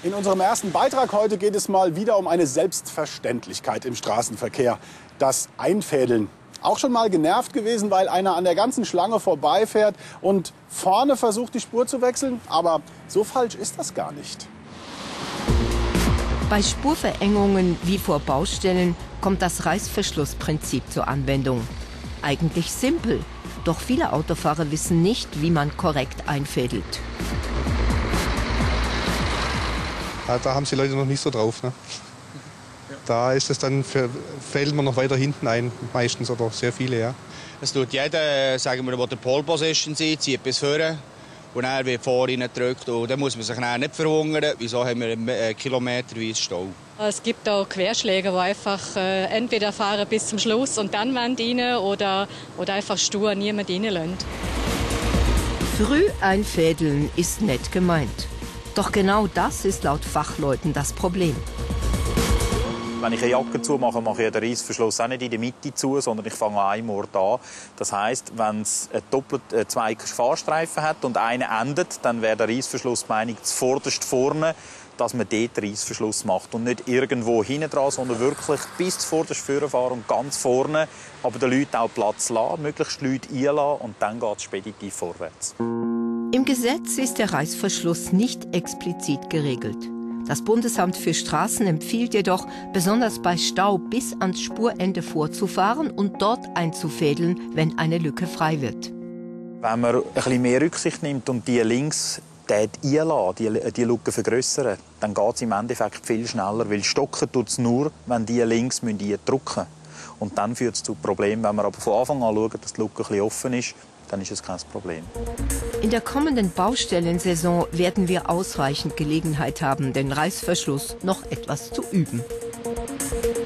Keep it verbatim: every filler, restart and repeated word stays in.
In unserem ersten Beitrag heute geht es mal wieder um eine Selbstverständlichkeit im Straßenverkehr. Das Einfädeln. Auch schon mal genervt gewesen, weil einer an der ganzen Schlange vorbeifährt und vorne versucht, die Spur zu wechseln. Aber so falsch ist das gar nicht. Bei Spurverengungen wie vor Baustellen kommt das Reißverschlussprinzip zur Anwendung. Eigentlich simpel, doch viele Autofahrer wissen nicht, wie man korrekt einfädelt. Ja, da haben die Leute noch nicht so drauf. Ne? Da ist es dann, für, fällt man noch weiter hinten ein, meistens oder sehr viele. Ja. Es tut jeder, sagen wir, der die Pole Position sieht, zieht bis vorne und dann wird vorne gedrückt. Und dann muss man sich dann nicht verhungern. Wieso haben wir einen kilometerweise Stau? Es gibt auch Querschläger, die einfach äh, entweder fahren bis zum Schluss und dann wollen rein oder, oder einfach stur niemand reinlassen. Früh einfädeln ist nett gemeint. Doch genau das ist laut Fachleuten das Problem. Wenn ich eine Jacke zumache, mache ich den Reissverschluss auch nicht in der Mitte zu, sondern ich fange an einem Ort an. Das heisst, wenn es einen doppelten zwei Fahrstreifen hat und einer endet, dann wäre der Reissverschluss Meinung zuvorderst vorne, dass man dort den Reissverschluss macht. Und nicht irgendwo hinten dran, sondern wirklich bis zuvorderst vorne fahren und ganz vorne, aber den Leuten auch Platz lassen, möglichst Leute einlassen und dann geht es speditiv vorwärts. Im Gesetz ist der Reißverschluss nicht explizit geregelt. Das Bundesamt für Straßen empfiehlt jedoch, besonders bei Stau bis ans Spurende vorzufahren und dort einzufädeln, wenn eine Lücke frei wird. Wenn man ein bisschen mehr Rücksicht nimmt und die links einlassen, die, die Lücke vergrößern, dann geht es im Endeffekt viel schneller, weil stocken tut es nur, wenn die links drücken müssen. Und dann führt es zu Problemen. Wenn wir aber von Anfang an schauen, dass die Lücke ein bisschen offen ist, dann ist es kein Problem. In der kommenden Baustellensaison werden wir ausreichend Gelegenheit haben, den Reißverschluss noch etwas zu üben.